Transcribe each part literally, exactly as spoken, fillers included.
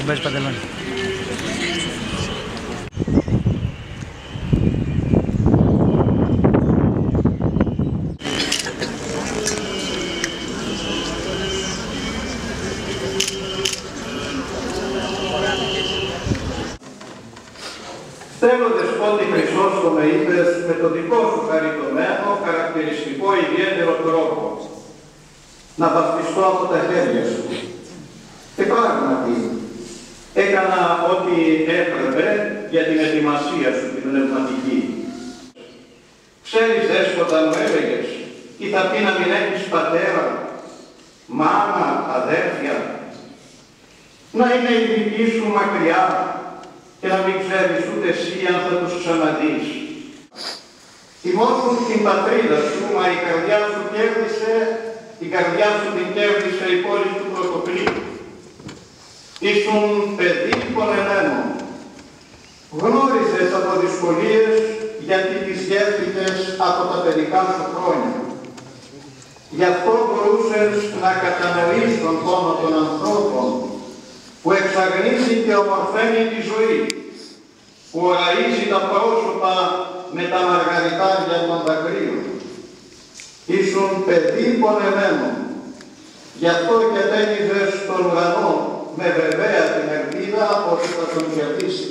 μπες παντελόνι. Στέλνοντας πόντι Χρυσόστομε είπες με το δικό σου χαριτωμένο, χαρακτηριστικό ιδιαίτερο τρόπο να βαφτιστώ από τα χέρια σου. Και πράγματι έκανα ό,τι έπρεπε για την ετοιμασία σου την πνευματική. Ξέρεις, Δέσποτα, μου έλεγες, τι θα πει να μην έχεις πατέρα, μάνα, αδέρφια, να είναι η δική σου μακριά και να μην ξέρεις ούτε εσύ αν θα τους ξαναδείς. Θυμώσουν την πατρίδα σου, μα η καρδιά σου κέρδισε, η καρδιά σου την κέρδισε η πόλη του Πρωτοκλήτου. Ήσουν παιδί πονεμένο. Γνώριζες από δυσκολίες γιατί τις γεύτηκες από τα παιδικά σου χρόνια. Γι' αυτό μπορούσες να κατανοείς τον πόνο των ανθρώπων που εξαγνίζει και ομορφαίνει τη ζωή, που οραίζει τα πρόσωπα με τα μαργαριτάρια των δακρύων. Ήσουν παιδί πονεμένο, γι' αυτό και τένιζες στον ουρανό με βεβαία την ελπίδα ότι θα τον κερδίσεις.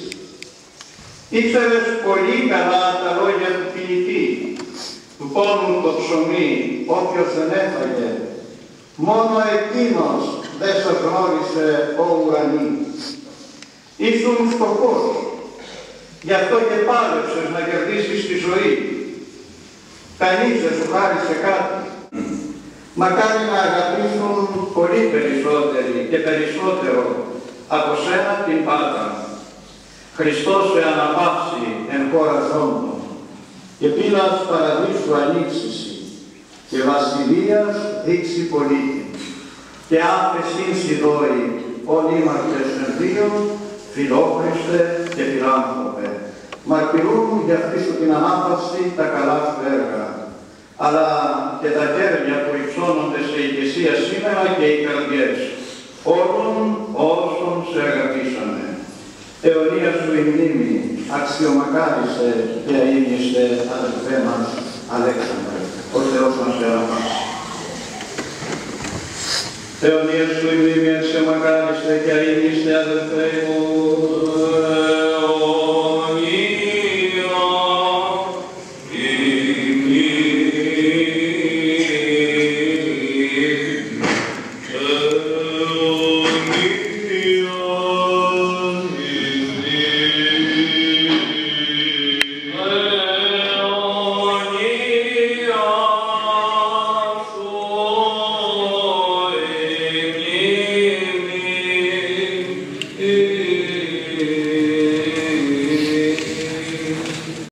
Ήξερες πολύ καλά τα λόγια του ποιητή, του πόνου το ψωμί, όποιος δεν έφαγε, μόνο εκείνος δεν σε γνώρισε ο ουρανί. Ήσουν φτωχός, γι' αυτό και πάλεψες να κερδίσεις τη ζωή. Κανείς δεν σου χάρισε κάτι. Μακάρι να αγαπήσουν πολύ περισσότεροι και περισσότερο από σένα την Πάτα. Χριστός σε αναπαύσει εν χώρα ζώντων και πύλας παραδείσου ανοίξηση και βασιλείας δείξει πολίτη. Και άφεσιν σιδόη όλοι είμαστε εν δύο, φιλόχριστε και φιλάνθρωπε. Μαρτυρούν για αυτή σου την ανάπαυση τα καλά σου έργα, αλλά και τα χέρια που υψώνονται σε ηγεσία σήμερα και οι καρδιές όλων όσων σε αγαπήσανε. Αιωνία σου η μνήμη, αξιομακάρισε και αείμνηστε αδελφέ μας Αλέξανδρε, ο Θεός μας σε αναπαύσει. Αιωνία σου η μνήμη, αξιομακάρισε και αείμνηστε αδελφέ μου, Αιωνία